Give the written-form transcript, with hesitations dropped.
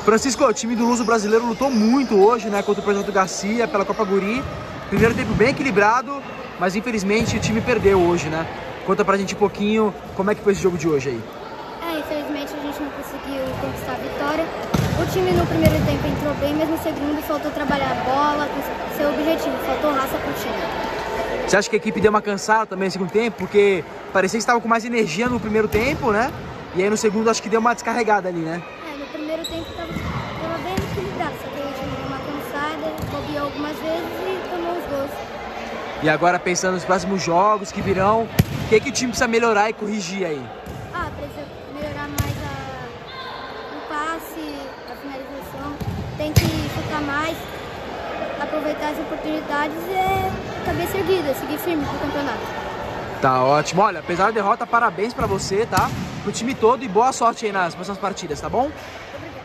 Francisco, o time do Luso brasileiro lutou muito hoje, né, contra o Projeto Garcia, pela Copa Guri. Primeiro tempo bem equilibrado, mas infelizmente o time perdeu hoje, né? Conta pra gente um pouquinho como é que foi esse jogo de hoje aí. Infelizmente a gente não conseguiu conquistar a vitória. O time no primeiro tempo entrou bem, mas no segundo faltou trabalhar a bola, seu objetivo, faltou raça pro time. Você acha que a equipe deu uma cansada também no segundo tempo? Porque parecia que estava com mais energia no primeiro tempo, né? E aí no segundo acho que deu uma descarregada ali, né? No primeiro tempo tava bem equilibrado, só que o time deu uma cansada, bobeou algumas vezes e tomou os gols. E agora pensando nos próximos jogos que virão, o que o time precisa melhorar e corrigir aí? Precisa melhorar mais o passe, a finalização, tem que chutar mais, aproveitar as oportunidades e cabeça erguida, seguir firme pro campeonato. Tá ótimo. Olha, apesar da derrota, parabéns pra você, tá? Pro time todo e boa sorte aí nas próximas partidas, tá bom? Obrigado.